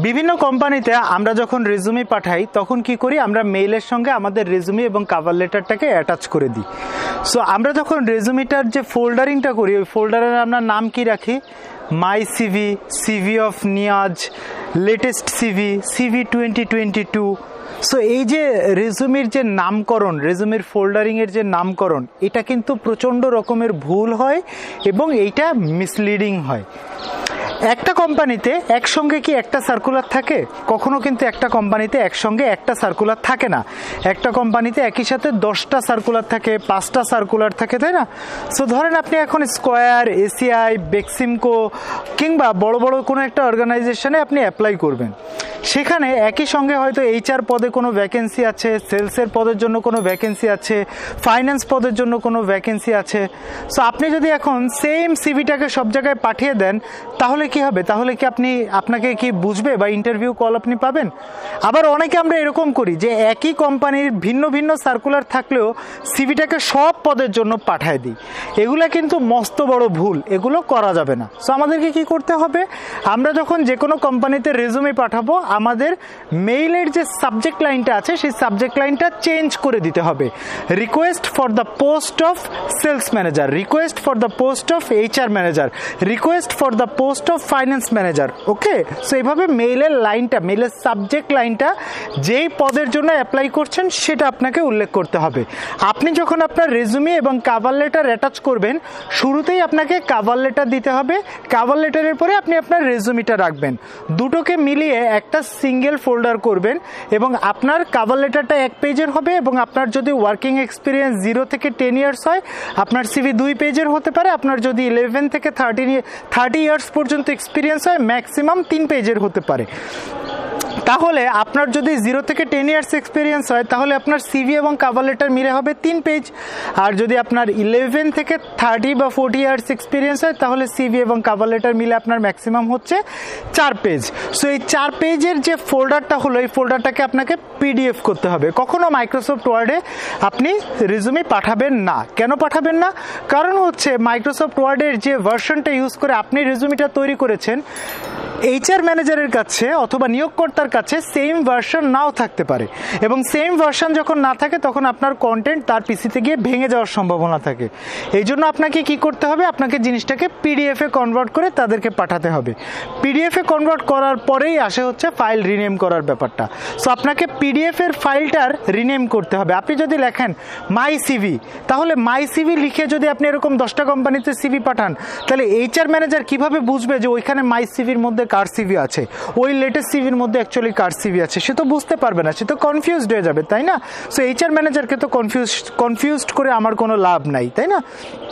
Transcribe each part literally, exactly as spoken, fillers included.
বিভিন্ন কোম্পানিতে আমরা যখন রেজুমি পাঠাই তখন কি করি, আমরা মেইলের সঙ্গে আমাদের রেজুমি এবং কভার লেটারটাকে অ্যাটাচ করে দিই। সো আমরা যখন রেজুমিটার যে ফোল্ডারিংটা করি, ওই ফোল্ডারের আমরা নাম কি রাখি, my CV, CV of Niaz, latest CV, CV twenty twenty two. So এই যে রেজুমির যে নামকরণ, রেজুমির ফোল্ডারিংয়ের যে নামকরণ, এটা কিন্তু প্রচণ্ড রকমের ভুল হয় এবং এইটা মিসলিডিং হয়। একটা কোম্পানিতে একসঙ্গে কি একটা সার্কুলার থাকে? কখনো কিন্তু একটা কোম্পানিতে একসঙ্গে একটা সার্কুলার থাকে না। একটা কোম্পানিতে একই সাথে দশটা সার্কুলার থাকে, পাঁচটা সার্কুলার থাকে, তাই না? সো ধরেন আপনি এখন স্কোয়ার, এসিআই, বেক্সিমকো কিংবা বড় বড় কোনো একটা অর্গানাইজেশনে আপনি অ্যাপ্লাই করবেন। সেখানে একই সঙ্গে হয়তো এইচআর পদে কোনো ভ্যাকেন্সি আছে, সেলসের পদের জন্য কোনো ভ্যাকেন্সি আছে, ফাইন্যান্স পদের জন্য কোনো ভ্যাকেন্সি আছে। সো আপনি যদি এখন সেম সিভিটাকে সব জায়গায় পাঠিয়ে দেন তাহলে কি হবে? তাহলে কি আপনি আপনাকে কি বুঝবে বা ইন্টারভিউ কল আপনি পাবেন? আবার অনেকে আমরা এরকম করি যে একই কোম্পানির ভিন্ন ভিন্ন সার্কুলার থাকলেও সিভিটাকে সব পদের জন্য পাঠায় দিই। এগুলো কিন্তু মস্ত বড় ভুল, এগুলো করা যাবে না। সো আমাদেরকে কি করতে হবে, আমরা যখন যে কোনো কোম্পানিতে রেজুমে পাঠাবো আমাদের মেইলের যে সাবজেক্ট লাইনটা আছে সেই সাবজেক্ট লাইনটা চেঞ্জ করে দিতে হবে। Request for the post of sales manager, request for the post of HR manager, request for the post of finance manager. Okay, so এইভাবে মেইলের লাইনটা, মেইলের সাবজেক্ট লাইনটা যেই পদের জন্য অ্যাপ্লাই করছেন সেটা আপনাকে উল্লেখ করতে হবে। আপনি যখন আপনার রেজুমি এবং কভার লেটার অ্যাটাচ করবেন, শুরুতেই আপনাকে কভার লেটার দিতে হবে। কভার লেটারের পরে আপনি আপনার রেজুমিটা রাখবেন। দুটোকে মিলিয়ে একটা সিঙ্গেল ফোল্ডার করবেন এবং আপনার কভার লেটারটা এক পেজের হবে এবং আপনার যদি ওয়ার্কিং এক্সপিরিয়েন্স জিরো থেকে টেন ইয়ার্স হয় আপনার সিভি দুই পেজের হতে পারে। আপনার যদি ইলেভেন থেকে থার্টিন থার্টি ইয়ার্স পর্যন্ত এক্সপিরিয়েন্স হয় ম্যাক্সিমাম তিন পেজের হতে পারে। তাহলে আপনার যদি জিরো থেকে টেন ইয়ার্স এক্সপিরিয়েন্স হয় তাহলে আপনার সিভি এবং কভার লেটার মিলে হবে তিন পেজ। আর যদি আপনার ইলেভেন থেকে থার্টি বা ফোর্টি ইয়ার্স এক্সপিরিয়েন্স হয় তাহলে সিভি এবং কভার লেটার মিলে আপনার ম্যাক্সিমাম হচ্ছে চার পেজ। সো এই চার পেজের যে ফোল্ডারটা হলো, এই ফোল্ডারটাকে আপনাকে পিডিএফ করতে হবে। কখনো মাইক্রোসফট ওয়ার্ডে আপনি রেজুমি পাঠাবেন না। কেন পাঠাবেন না? কারণ হচ্ছে মাইক্রোসফট ওয়ার্ডের যে ভার্সনটা ইউজ করে আপনি রেজুমিটা তৈরি করেছেন, এইচআর ম্যানেজারের কাছে অথবা নিয়োগকর্তার কাছে সেম ভার্সন নাও থাকতে পারে এবং সেম ভার্সন যখন না থাকে তখন আপনার কন্টেন্ট তার পিসিতে গিয়ে ভেঙে যাওয়ার সম্ভাবনা থাকে। এই জন্য আপনাকে কি করতে হবে, আপনাকে জিনিসটাকে পিডিএফে কনভার্ট করে তাদেরকে পাঠাতে হবে। পিডিএফে কনভার্ট করার পরেই আসে হচ্ছে ফাইল রিনেম করার ব্যাপারটা। সো আপনাকে পিডিএফের ফাইলটার রিনেম করতে হবে। আপনি যদি লেখেন মাই সিভি, তাহলে মাই সিভি লিখে যদি আপনি এরকম দশটা কোম্পানিতে সিভি পাঠান তাহলে এইচআর ম্যানেজার কিভাবে বুঝবে যে ওইখানে মাই সিভির মধ্যে কার সিভি আছে, ওই লেটেস্ট সিভির মধ্যে অ্যাকচুয়ালি কার সিভি আছে? সে তো বুঝতে পারবে না, সে তো কনফিউজড হয়ে যাবে, তাই না? সো এইচআর ম্যানেজারকে তো কনফিউজ কনফিউজড করে আমার কোনো লাভ নাই, তাই না?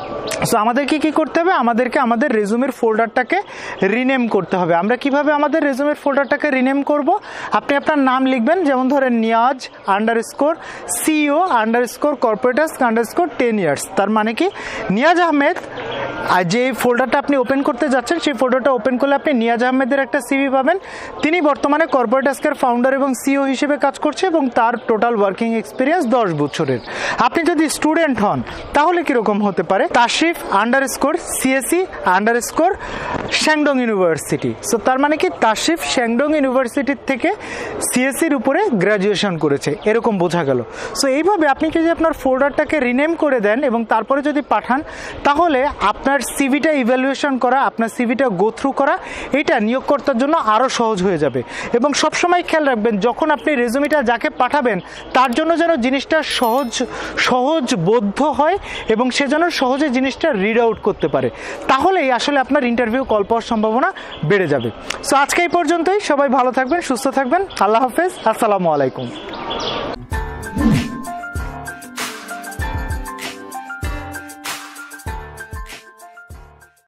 সো আমাদেরকে কি করতে হবে, আমাদেরকে আমাদের রেজুমের ফোল্ডারটাকে রিনেম করতে হবে। আমরা কিভাবে আমাদের রেজুমের ফোল্ডারটাকে রিনেম করব? আপনি আপনার নাম লিখবেন, যেমন ধরেন Niaz underscore CEO underscore corporates underscore ten years. তার মানে কি, নিয়াজ আহমেদ, আর যে ফোল্ডারটা আপনি ওপেন করতে যাচ্ছেন সেই ফোল্ডারটা ওপেন করলে আপনি নিয়াজ আহমেদের একটা সিভি পাবেন। তিনি বর্তমানে কর্পোরেট টাস্কের ফাউন্ডার এবং সিইও হিসেবে কাজ করছে এবং তার টোটাল ওয়ার্কিং এক্সপিরিয়েন্স দশ বছরের। আপনি যদি স্টুডেন্ট হন তাহলে কীরকম হতে পারে, Tashrif underscore CAC underscore Shandong university. So তার মানে কি, তাশরিফ শ্যাংডং ইউনিভার্সিটির থেকে সিএসির উপরে গ্র্যাজুয়েশন করেছে, এরকম বোঝা গেল। সো এইভাবে আপনি যদি আপনার ফোল্ডারটাকে রিনেম করে দেন এবং তারপরে যদি পাঠান তাহলে আপনার সিভিটা ইভ্যালুয়েশন করা, আপনার সিভিটা গো থ্রু করা, এটা নিয়োগকর্তার জন্য আরও সহজ হয়ে যাবে। এবং সবসময় খেয়াল রাখবেন যখন আপনি রেজুমিটা যাকে পাঠাবেন তার জন্য যেন জিনিসটা সহজ সহজ বোধ্য হয় এবং সে যেন সহজে জিনিসটা রিড আউট করতে পারে, তাহলেই আসলে আপনার ইন্টারভিউ কল পাওয়ার সম্ভাবনা বেড়ে যাবে। সো আজকে এই পর্যন্তই। সবাই ভালো থাকবেন, সুস্থ থাকবেন। আল্লাহ হাফেজ, আসসালামু আলাইকুম।